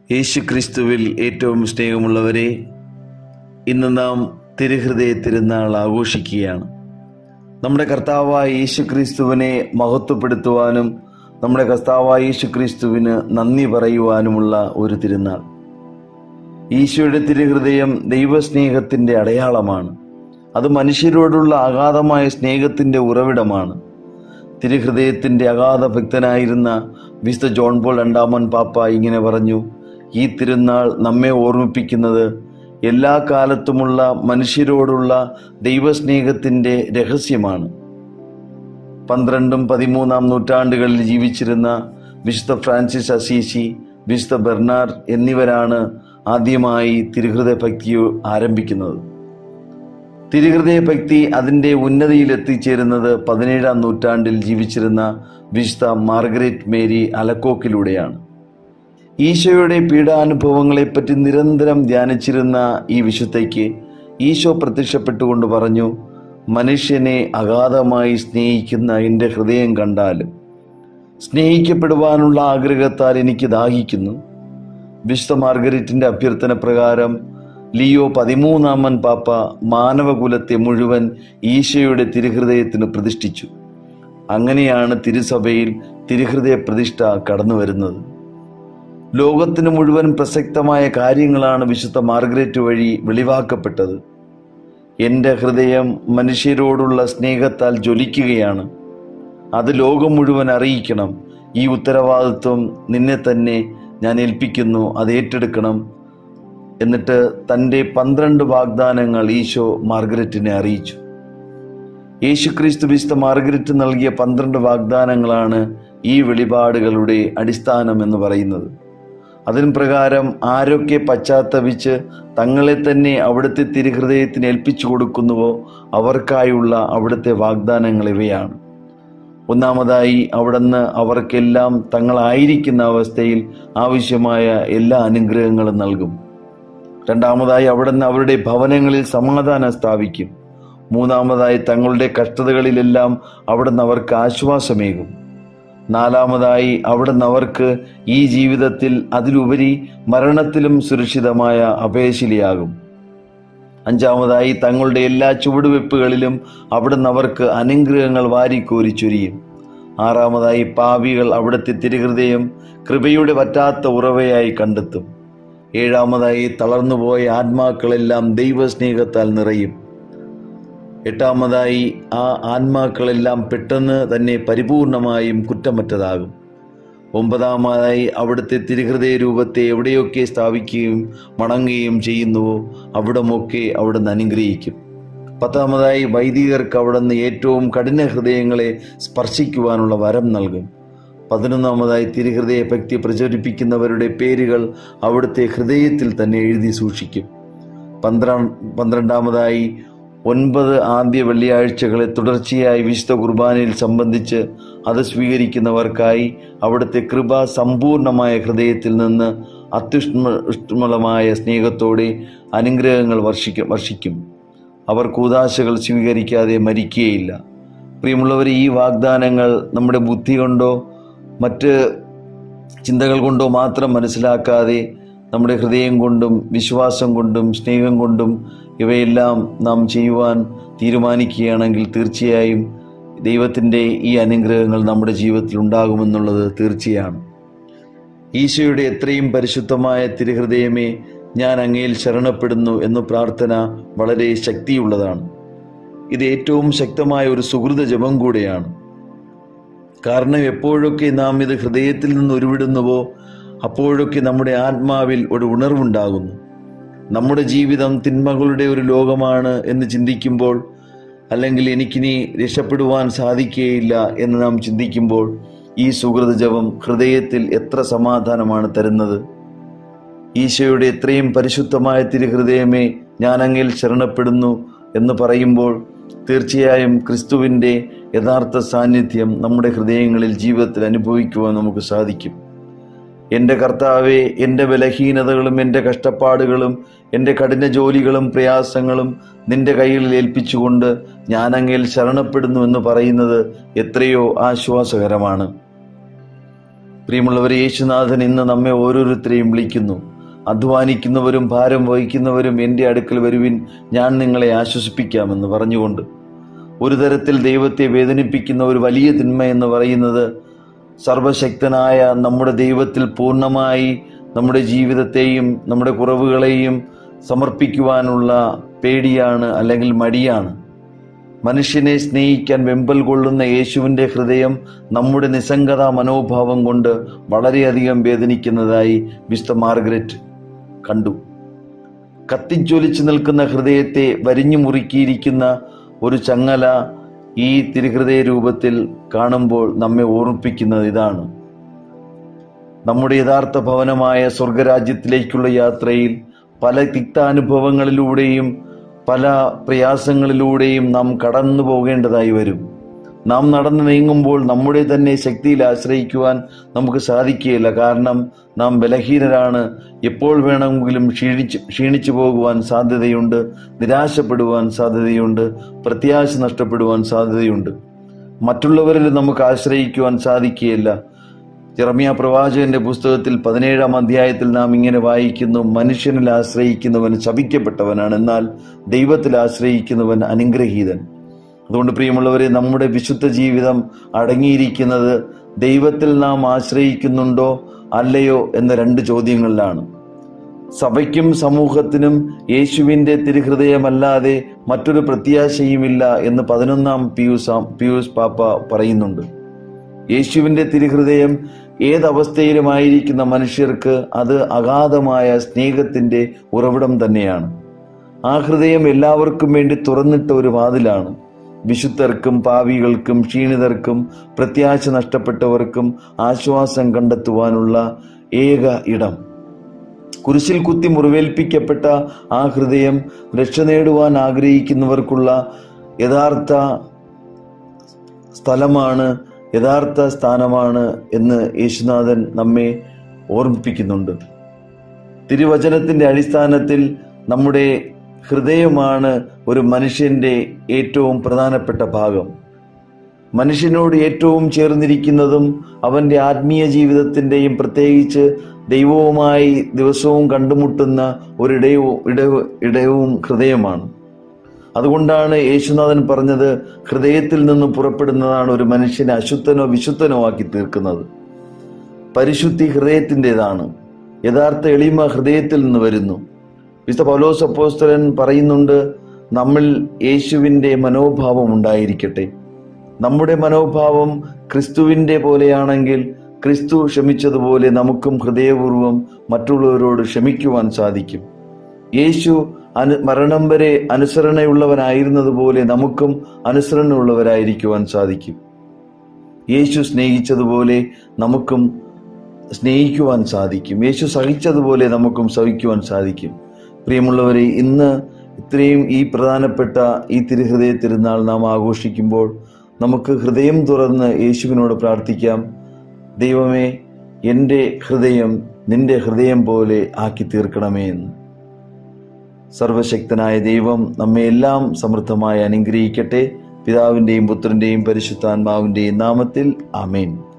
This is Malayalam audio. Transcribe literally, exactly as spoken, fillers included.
യേശു ക്രിസ്തുവിൽ ഏറ്റവും സ്നേഹമുള്ളവരെ, ഇന്ന് നാം തിരുഹൃദയ തിരുനാൾ ആഘോഷിക്കുകയാണ്. നമ്മുടെ കർത്താവായ യേശു ക്രിസ്തുവിനെ മഹത്വപ്പെടുത്തുവാനും നമ്മുടെ കർത്താവായ യേശു ക്രിസ്തുവിന് നന്ദി പറയുവാനുമുള്ള ഒരു തിരുനാൾ. ഈശോയുടെ തിരുഹൃദയം ദൈവസ്നേഹത്തിൻ്റെ അടയാളമാണ്. അത് മനുഷ്യരോടുള്ള അഗാധമായ സ്നേഹത്തിൻ്റെ ഉറവിടമാണ്. തിരുഹൃദയത്തിൻ്റെ അഗാധ ഭക്തനായിരുന്ന വിശുദ്ധ ജോൺ പോൾ രണ്ടാമൻ പാപ്പ ഇങ്ങനെ പറഞ്ഞു: ഈ തിരുനാൾ നമ്മെ ഓർമ്മിപ്പിക്കുന്നത് എല്ലാ കാലത്തുമുള്ള മനുഷ്യരോടുള്ള ദൈവസ്നേഹത്തിൻ്റെ രഹസ്യമാണ്. പന്ത്രണ്ടും പതിമൂന്നാം നൂറ്റാണ്ടുകളിൽ ജീവിച്ചിരുന്ന വിശുദ്ധ ഫ്രാൻസിസ് അസീസി, വിശുദ്ധ ബെർണാർ എന്നിവരാണ് ആദ്യമായി തിരുഹൃദയ ഭക്തി ആരംഭിക്കുന്നത്. തിരുഹൃദയ ഭക്തി അതിൻ്റെ ഉന്നതിയിൽ എത്തിച്ചേരുന്നത് പതിനേഴാം നൂറ്റാണ്ടിൽ ജീവിച്ചിരുന്ന വിശുദ്ധ മാർഗരറ്റ് മേരി അലക്കോക്കിലൂടെയാണ്. ഈശോയുടെ പീഡാനുഭവങ്ങളെപ്പറ്റി നിരന്തരം ധ്യാനിച്ചിരുന്ന ഈ വിശുദ്ധയ്ക്ക് ഈശോ പ്രത്യക്ഷപ്പെട്ടുകൊണ്ട് പറഞ്ഞു: മനുഷ്യനെ അഗാധമായി സ്നേഹിക്കുന്ന എൻ്റെ ഹൃദയം കണ്ടാലും സ്നേഹിക്കപ്പെടുവാനുള്ള ആഗ്രഹത്താൽ എനിക്ക് ദാഹിക്കുന്നു. വിശുദ്ധ മാർഗരറ്റിൻ്റെ അഭ്യർത്ഥന പ്രകാരം ലിയോ പതിമൂന്നാമൻ പാപ്പ മാനവകുലത്തെ മുഴുവൻ ഈശോയുടെ തിരുഹൃദയത്തിന് പ്രതിഷ്ഠിച്ചു. അങ്ങനെയാണ് തിരുസഭയിൽ തിരുഹൃദയ പ്രതിഷ്ഠ കടന്നു വരുന്നത്. ലോകത്തിന് മുഴുവൻ പ്രസക്തമായ കാര്യങ്ങളാണ് വിശുദ്ധ മാർഗരറ്റ് വഴി വെളിവാക്കപ്പെട്ടത്. എൻ്റെ ഹൃദയം മനുഷ്യരോടുള്ള സ്നേഹത്താൽ ജ്വലിക്കുകയാണ്. അത് ലോകം മുഴുവൻ അറിയിക്കണം. ഈ ഉത്തരവാദിത്വം നിന്നെ തന്നെ ഞാൻ ഏൽപ്പിക്കുന്നു, അത് ഏറ്റെടുക്കണം. എന്നിട്ട് തൻ്റെ പന്ത്രണ്ട് വാഗ്ദാനങ്ങൾ ഈശോ മാർഗരറ്റിനെ അറിയിച്ചു. യേശു ക്രിസ്തു വിശുദ്ധ മാർഗരറ്റ് നൽകിയ പന്ത്രണ്ട് വാഗ്ദാനങ്ങളാണ് ഈ വെളിപാടുകളുടെ അടിസ്ഥാനം എന്ന് പറയുന്നത്. അതിന് പ്രകാരം ആരൊക്കെ പശ്ചാത്തപിച്ച് തങ്ങളെ തന്നെ അവിടുത്തെ തിരുഹൃദയത്തിന് ഏൽപ്പിച്ചു കൊടുക്കുന്നുവോ അവർക്കായുള്ള അവിടുത്തെ വാഗ്ദാനങ്ങൾ ഇവയാണ്. ഒന്നാമതായി, അവിടുന്ന് അവർക്കെല്ലാം തങ്ങളായിരിക്കുന്ന അവസ്ഥയിൽ ആവശ്യമായ എല്ലാ അനുഗ്രഹങ്ങളും നൽകും. രണ്ടാമതായി, അവിടുന്ന് അവരുടെ ഭവനങ്ങളിൽ സമാധാനം സ്ഥാപിക്കും. മൂന്നാമതായി, തങ്ങളുടെ കഷ്ടതകളിലെല്ലാം അവിടുന്ന് അവർക്ക് ആശ്വാസമേകും. നാലാമതായി, അവിടുന്ന് അവർക്ക് ഈ ജീവിതത്തിൽ അതിലുപരി മരണത്തിലും സുരക്ഷിതമായ അഭയശിലയാകും. അഞ്ചാമതായി, തങ്ങളുടെ എല്ലാ ചുവടുവെപ്പുകളിലും അവിടുന്ന് അവർക്ക് അനുഗ്രഹങ്ങൾ വാരിക്കോരി ചൊരിയും. ആറാമതായി, പാപികൾ അവിടുത്തെ തിരുഹൃദയം കൃപയുടെ വറ്റാത്ത ഉറവയായി കണ്ടെത്തും. ഏഴാമതായി, തളർന്നുപോയ ആത്മാക്കളെല്ലാം ദൈവസ്നേഹത്താൽ നിറയും. എട്ടാമതായി, ആ ആത്മാക്കളെല്ലാം പെട്ടെന്ന് തന്നെ പരിപൂർണമായും കുറ്റമറ്റതാകും. ഒമ്പതാമതായി, അവിടുത്തെ തിരുഹൃദയ രൂപത്തെ എവിടെയൊക്കെ സ്ഥാപിക്കുകയും വണങ്ങുകയും ചെയ്യുന്നുവോ അവിടമൊക്കെ അവിടുന്ന് അനുഗ്രഹിക്കും. പത്താമതായി, വൈദികർക്ക് അവിടുന്ന് ഏറ്റവും കഠിന ഹൃദയങ്ങളെ സ്പർശിക്കുവാനുള്ള വരം നൽകും. പതിനൊന്നാമതായി, തിരുഹൃദയ ഭക്തി പ്രചരിപ്പിക്കുന്നവരുടെ പേരുകൾ അവിടുത്തെ ഹൃദയത്തിൽ തന്നെ എഴുതി സൂക്ഷിക്കും. പന്ത്രണ്ട് പന്ത്രണ്ടാമതായി, ഒൻപത് ആദ്യ വെള്ളിയാഴ്ചകളെ തുടർച്ചയായി വിശുദ്ധ കുർബാനയിൽ സംബന്ധിച്ച് അത് സ്വീകരിക്കുന്നവർക്കായി അവിടുത്തെ കൃപ സമ്പൂർണമായ ഹൃദയത്തിൽ നിന്ന് അത്യുഷ്മളമായ സ്നേഹത്തോടെ അനുഗ്രഹങ്ങൾ വർഷിക്കും വർഷിക്കും അവർ കൂദാശകൾ സ്വീകരിക്കാതെ മരിക്കുകയില്ല. പ്രിയമുള്ളവരെ, ഈ വാഗ്ദാനങ്ങൾ നമ്മുടെ ബുദ്ധി കൊണ്ടോ മറ്റ് ചിന്തകൾ കൊണ്ടോ മാത്രം മനസ്സിലാക്കാതെ നമ്മുടെ ഹൃദയം കൊണ്ടും വിശ്വാസം കൊണ്ടും സ്നേഹം കൊണ്ടും ഇവയെല്ലാം നാം ചെയ്യുവാൻ തീരുമാനിക്കുകയാണെങ്കിൽ തീർച്ചയായും ദൈവത്തിൻ്റെ ഈ അനുഗ്രഹങ്ങൾ നമ്മുടെ ജീവിതത്തിൽ ഉണ്ടാകുമെന്നുള്ളത് തീർച്ചയാണ്. ഈശോയുടെ എത്രയും പരിശുദ്ധമായ തിരുഹൃദയമേ, ഞാൻ അങ്ങയിൽ ശരണപ്പെടുന്നു എന്ന പ്രാർത്ഥന വളരെ ശക്തിയുള്ളതാണ്. ഇത് ഏറ്റവും ശക്തമായ ഒരു സുഹൃത ജപം കൂടെയാണ്. കാരണം എപ്പോഴൊക്കെ നാം ഇത് ഹൃദയത്തിൽ നിന്ന് ഉരുവിടുന്നുവോ അപ്പോഴൊക്കെ നമ്മുടെ ആത്മാവിൽ ഒരു ഉണർവുണ്ടാകുന്നു. നമ്മുടെ ജീവിതം തിന്മകളുടെ ഒരു ലോകമാണ് എന്ന് ചിന്തിക്കുമ്പോൾ, അല്ലെങ്കിൽ എനിക്കിനി രക്ഷപ്പെടുവാൻ സാധിക്കുകയില്ല എന്ന് നാം ചിന്തിക്കുമ്പോൾ, ഈ സുഹൃത ജപം ഹൃദയത്തിൽ എത്ര സമാധാനമാണ് തരുന്നത്. ഈശോയുടെ എത്രയും പരിശുദ്ധമായ തിരുഹൃദയമേ, ഞാൻ അങ്ങയിൽ ശരണപ്പെടുന്നു എന്ന് പറയുമ്പോൾ തീർച്ചയായും ക്രിസ്തുവിൻ്റെ യഥാർത്ഥ സാന്നിധ്യം നമ്മുടെ ഹൃദയങ്ങളിൽ ജീവിതത്തിൽ അനുഭവിക്കുവാൻ നമുക്ക് സാധിക്കും. എൻ്റെ കർത്താവേ, എൻ്റെ ബലഹീനതകളും എൻ്റെ കഷ്ടപ്പാടുകളും എൻ്റെ കഠിന ജോലികളും പ്രയാസങ്ങളും നിൻ്റെ കൈകളിൽ ഏൽപ്പിച്ചുകൊണ്ട് ഞാൻ അങ്ങയിൽ ശരണപ്പെടുന്നു എന്ന് പറയുന്നത് എത്രയോ ആശ്വാസകരമാണ്. പ്രിയമുള്ളവരെ, യേശുനാഥൻ ഇന്ന് നമ്മെ ഓരോരുത്തരെയും വിളിക്കുന്നു. അധ്വാനിക്കുന്നവരും ഭാരം വഹിക്കുന്നവരും എൻ്റെ അടുക്കൽ വരുവിൻ, ഞാൻ നിങ്ങളെ ആശ്വസിപ്പിക്കാമെന്ന് പറഞ്ഞുകൊണ്ട്. ഒരു തരത്തിൽ ദൈവത്തെ വേദനിപ്പിക്കുന്ന ഒരു വലിയ തിന്മ എന്ന് പറയുന്നത് സർവശക്തനായ നമ്മുടെ ദൈവത്തിൽ പൂർണ്ണമായി നമ്മുടെ ജീവിതത്തെയും നമ്മുടെ കുറവുകളെയും സമർപ്പിക്കുവാനുള്ള പേടിയാണ്, അല്ലെങ്കിൽ മടിയാണ്. മനുഷ്യനെ സ്നേഹിക്കാൻ വെമ്പൽ കൊള്ളുന്ന യേശുവിൻ്റെ ഹൃദയം നമ്മുടെ നിസ്സംഗതാ മനോഭാവം കൊണ്ട് വളരെയധികം വേദനിക്കുന്നതായി വിശുദ്ധ മാർഗരറ്റ് കണ്ടു. കത്തിജ്വലിച്ചു നിൽക്കുന്ന ഹൃദയത്തെ വരിഞ്ഞു മുറുക്കിയിരിക്കുന്ന ഒരു ചങ്ങല ഈ തിരുഹൃദയ രൂപത്തിൽ കാണുമ്പോൾ നമ്മെ ഓർമ്മിപ്പിക്കുന്നത് ഇതാണ്. നമ്മുടെ യഥാർത്ഥ ഭവനമായ സ്വർഗരാജ്യത്തിലേക്കുള്ള യാത്രയിൽ പല തിക്താനുഭവങ്ങളിലൂടെയും പല പ്രയാസങ്ങളിലൂടെയും നാം കടന്നു പോകേണ്ടതായി വരും. നാം നടന്നു നീങ്ങുമ്പോൾ നമ്മുടെ തന്നെ ശക്തിയിൽ ആശ്രയിക്കുവാൻ നമുക്ക് സാധിക്കുകയില്ല. കാരണം നാം ബലഹീനരാണ്. എപ്പോൾ വേണമെങ്കിലും ക്ഷീണിച്ച് ക്ഷീണിച്ചു പോകുവാൻ സാധ്യതയുണ്ട്, നിരാശപ്പെടുവാൻ സാധ്യതയുണ്ട്, പ്രത്യാശ നഷ്ടപ്പെടുവാൻ സാധ്യതയുണ്ട്. മറ്റുള്ളവരിൽ നമുക്ക് ആശ്രയിക്കുവാൻ സാധിക്കുകയില്ല. യെരമ്യാ പ്രവാചകന്റെ പുസ്തകത്തിൽ പതിനേഴാം അധ്യായത്തിൽ നാം ഇങ്ങനെ വായിക്കുന്നു: മനുഷ്യനിൽ ആശ്രയിക്കുന്നവൻ ശപിക്കപ്പെട്ടവനാണ്, എന്നാൽ ദൈവത്തിൽ ആശ്രയിക്കുന്നവൻ അനുഗ്രഹീതൻ. അതുകൊണ്ട് പ്രിയമുള്ളവരെ, നമ്മുടെ വിശുദ്ധ ജീവിതം അടങ്ങിയിരിക്കുന്നത് ദൈവത്തിൽ നാം ആശ്രയിക്കുന്നുണ്ടോ അല്ലയോ എന്ന രണ്ട് ചോദ്യങ്ങളിലാണ്. സഭയ്ക്കും സമൂഹത്തിനും യേശുവിൻ്റെ തിരുഹൃദയമല്ലാതെ മറ്റൊരു പ്രത്യാശയുമില്ല എന്ന് പതിനൊന്നാം പിയൂസ് പിയൂസ് പാപ്പ പറയുന്നുണ്ട്. യേശുവിൻ്റെ തിരുഹൃദയം ഏതവസ്ഥയിലുമായിരിക്കുന്ന മനുഷ്യർക്ക് അത് അഗാധമായ സ്നേഹത്തിൻ്റെ ഉറവിടം തന്നെയാണ്. ആ ഹൃദയം എല്ലാവർക്കും വേണ്ടി തുറന്നിട്ട ഒരു വാതിലാണ്. വിശുദ്ധർക്കും പാപികൾക്കും ക്ഷീണിതർക്കും പ്രത്യാശ നഷ്ടപ്പെട്ടവർക്കും ആശ്വാസം കണ്ടെത്തുവാനുള്ള ഏക ഇടം. കുരിശിൽ കുത്തി മുറിവേൽപ്പിക്കപ്പെട്ട ആ ഹൃദയം രക്ഷ നേടുവാൻ ആഗ്രഹിക്കുന്നവർക്കുള്ള യഥാർത്ഥ സ്ഥലമാണ്, യഥാർത്ഥ സ്ഥാനമാണ് എന്ന് യേശുനാഥൻ നമ്മെ ഓർമ്മിപ്പിക്കുന്നുണ്ട്. തിരുവചനത്തിൻ്റെ അടിസ്ഥാനത്തിൽ നമ്മുടെ ഹൃദയമാണ് ഒരു മനുഷ്യൻ്റെ ഏറ്റവും പ്രധാനപ്പെട്ട ഭാഗം. മനുഷ്യനോട് ഏറ്റവും ചേർന്നിരിക്കുന്നതും അവൻ്റെ ആത്മീയ ജീവിതത്തിൻ്റെയും പ്രത്യേകിച്ച് ദൈവവുമായി ദിവസവും കണ്ടുമുട്ടുന്ന ഒരിടയവും ഇടവും ഇടവും ഹൃദയമാണ്. അതുകൊണ്ടാണ് യേശുനാഥൻ പറഞ്ഞത്, ഹൃദയത്തിൽ നിന്ന് പുറപ്പെടുന്നതാണ് ഒരു മനുഷ്യനെ അശുദ്ധനോ വിശുദ്ധനോ ആക്കി തീർക്കുന്നത്. പരിശുദ്ധി ഹൃദയത്തിൻ്റെതാണ്. യഥാർത്ഥ എളിമ ഹൃദയത്തിൽ നിന്ന് വരുന്നു. വിശുദ്ധ പൗലോസ് അപ്പോസ്തലൻ പറയുന്നുണ്ട്, നമ്മിൽ യേശുവിൻ്റെ മനോഭാവം ഉണ്ടായിരിക്കട്ടെ. നമ്മുടെ മനോഭാവം ക്രിസ്തുവിൻ്റെ പോലെയാണെങ്കിൽ ക്രിസ്തു ക്ഷമിച്ചതുപോലെ നമുക്കും ഹൃദയപൂർവ്വം മറ്റുള്ളവരോട് ക്ഷമിക്കുവാൻ സാധിക്കും. യേശു അനു മരണം വരെ അനുസരണയുള്ളവനായിരുന്നതുപോലെ നമുക്കും അനുസരണയുള്ളവരായിരിക്കുവാൻ സാധിക്കും. യേശു സ്നേഹിച്ചതുപോലെ നമുക്കും സ്നേഹിക്കുവാൻ സാധിക്കും. യേശു സഹിച്ചതുപോലെ നമുക്കും സഹിക്കുവാൻ സാധിക്കും. പ്രിയമുള്ളവരെ, ഇന്ന് ഇത്രയും ഈ പ്രധാനപ്പെട്ട ഈ തിരുഹൃദയ തിരുനാൾ നാം ആഘോഷിക്കുമ്പോൾ നമുക്ക് ഹൃദയം തുറന്ന് യേശുവിനോട് പ്രാർത്ഥിക്കാം. ദൈവമേ, എൻ്റെ ഹൃദയം നിന്റെ ഹൃദയം പോലെ ആക്കി തീർക്കണമേ എന്ന്. സർവശക്തനായ ദൈവം നമ്മെ എല്ലാം സമൃദ്ധമായി അനുഗ്രഹിക്കട്ടെ. പിതാവിൻ്റെയും പുത്രൻ്റെയും പരിശുദ്ധാത്മാവിൻ്റെയും നാമത്തിൽ ആമേൻ.